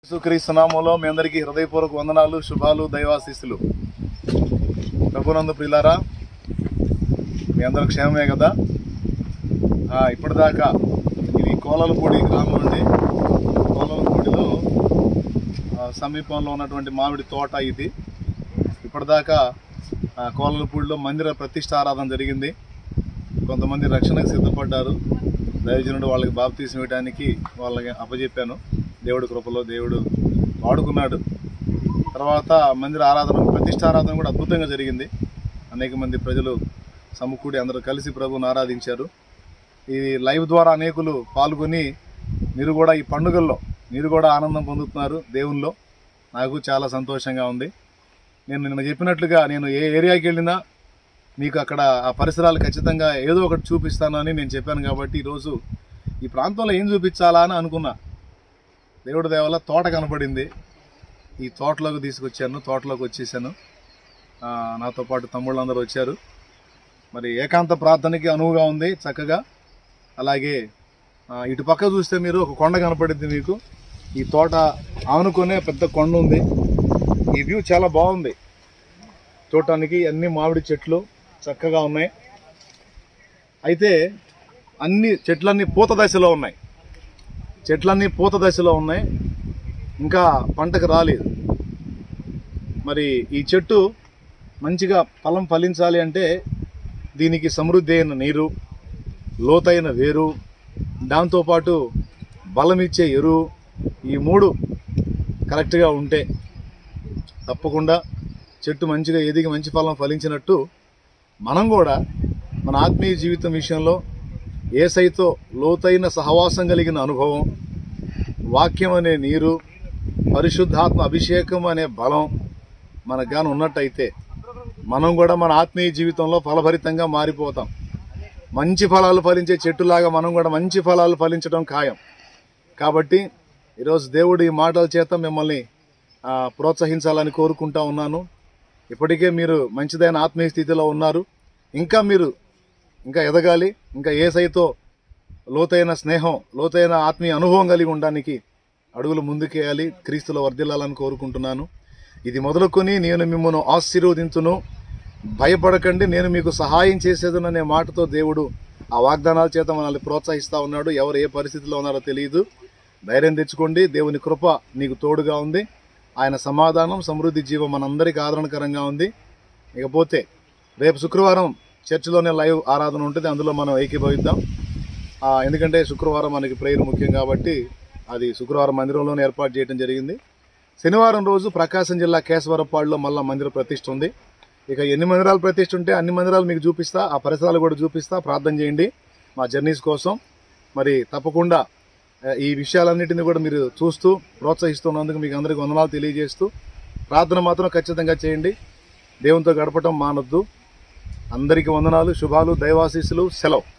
యేసుక్రీస్తు నామములో మీ అందరికీ హృదయపూర్వక వందనాలు, శుభాలు, దైవాశీస్సులు. ప్రభునందు ప్రియులారా, మీ అందరూ క్షేమమే కదా? ఇప్పటిదాకా ఇది కోలలపూడి గ్రామం అండి. కోలలపూడిలో సమీపంలో ఉన్నటువంటి మామిడి తోట ఇది. ఇప్పటిదాకా కోలలపూడిలో మందిర ప్రతిష్టారాధన జరిగింది. కొంతమంది రక్షణకు సిద్ధపడ్డారు. దైవజనుడు వాళ్ళకి బాప్తీసం ఇవ్వడానికి వాళ్ళకి అప్పచెప్పాను. దేవుడి కృపలో దేవుడు వాడుకున్నాడు. తర్వాత మందిర ఆరాధన, ప్రతిష్టారాధన కూడా అద్భుతంగా జరిగింది. అనేక మంది ప్రజలు సమకూడి అందరూ కలిసి ప్రభువుని ఆరాధించారు. ఈ లైవ్ ద్వారా అనేకులు పాల్గొని మీరు కూడా ఈ పండుగల్లో మీరు కూడా ఆనందం పొందుతున్నారు దేవుల్లో. నాకు చాలా సంతోషంగా ఉంది. నేను నిన్న చెప్పినట్లుగా నేను ఏ ఏరియాకి వెళ్ళినా మీకు అక్కడ ఆ పరిసరాలు ఖచ్చితంగా ఏదో ఒకటి చూపిస్తాను అని నేను చెప్పాను. కాబట్టి ఈరోజు ఈ ప్రాంతంలో ఏం చూపించాలా అని అనుకున్నా. దేవుడి దయ వల్ల తోట కనపడింది. ఈ తోటలోకి తీసుకొచ్చాను. తోటలోకి వచ్చేసాను. నాతో పాటు తమ్ముళ్ళందరూ వచ్చారు. మరి ఏకాంత ప్రార్థనకి అనువుగా ఉంది చక్కగా. అలాగే ఇటు పక్క చూస్తే మీరు ఒక కొండ కనపడింది మీకు. ఈ తోట ఆనుకునే పెద్ద కొండ ఉంది. ఈ వ్యూ చాలా బాగుంది చూడటానికి. అన్ని మామిడి చెట్లు చక్కగా ఉన్నాయి. అయితే అన్ని చెట్లన్నీ పూత దశలో ఉన్నాయి. ఇంకా పంటకు రాలేదు. మరి ఈ చెట్టు మంచిగా ఫలం ఫలించాలి అంటే దీనికి సమృద్ధి అయిన నీరు, లోతైన వేరు, దాంతోపాటు బలమిచ్చే ఎరువు, ఈ మూడు కరెక్ట్గా ఉంటే తప్పకుండా చెట్టు మంచిగా ఎదిగి మంచి ఫలం ఫలించినట్టు మనం కూడా మన ఆత్మీయ జీవితం విషయంలో యేసయ్యతో లోతైన సహవాసం కలిగిన అనుభవం, వాక్యం అనే నీరు, పరిశుద్ధాత్మ అభిషేకం అనే బలం మనకు గాని ఉన్నట్టయితే మనం కూడా మన ఆత్మీయ జీవితంలో ఫలభరితంగా మారిపోతాం. మంచి ఫలాలు ఫలించే చెట్టులాగా మనం కూడా మంచి ఫలాలు ఫలించడం ఖాయం. కాబట్టి ఈరోజు దేవుడు ఈ మాటల చేత మిమ్మల్ని ప్రోత్సహించాలని కోరుకుంటా ఉన్నాను. ఇప్పటికే మీరు మంచిదైన ఆత్మీయ స్థితిలో ఉన్నారు. ఇంకా ఎదగాలి. ఇంకా యేసయ్యతో లోతైన స్నేహం, లోతైన ఆత్మీయ అనుభవం కలిగి ఉండడానికి అడుగులు ముందుకేయాలి. క్రీస్తులో వర్ధిల్లాలని కోరుకుంటున్నాను. ఇది మొదలుకొని నేను మిమ్మల్ని ఆశీర్వదించును, భయపడకండి, నేను మీకు సహాయం చేసేదననే మాటతో దేవుడు ఆ వాగ్దానాల చేత మనల్ని ప్రోత్సహిస్తూ ఉన్నాడు. ఎవరు ఏ పరిస్థితిలో ఉన్నారో తెలియదు. ధైర్యం తెచ్చుకోండి. దేవుని కృప నీకు తోడుగా ఉంది. ఆయన సమాధానం, సమృద్ధి జీవం మనందరికీ ఆదరణకరంగా ఉంది. ఇకపోతే రేపు శుక్రవారం చర్చిలోనే లైవ్ ఆరాధన ఉంటుంది. అందులో మనం ఏకీభవిద్దాం. ఎందుకంటే శుక్రవారం మనకి ప్రేయర్ ముఖ్యం కాబట్టి అది శుక్రవారం మందిరంలోనే ఏర్పాటు చేయడం జరిగింది. శనివారం రోజు ప్రకాశం జిల్లా కేశవరపాడులో మళ్ళా మందిర ప్రతిష్ఠ ఉంది. ఇక ఎన్ని మందిరాలు ప్రతిష్ఠ ఉంటే అన్ని మందిరాలు మీకు చూపిస్తా, ఆ పరిసరాలు కూడా చూపిస్తా. ప్రార్థన చేయండి మా జర్నీస్ కోసం. మరి తప్పకుండా ఈ విషయాలన్నింటినీ కూడా మీరు చూస్తూ ప్రోత్సహిస్తున్నందుకు మీకు అందరికీ వందనాలు తెలియజేస్తూ, ప్రార్థన మాత్రం ఖచ్చితంగా చేయండి. దేవునితో గడపటం మానొద్దు. అందరికీ వందనాలు, శుభాలు, దైవాశీస్సులు. సెలవు.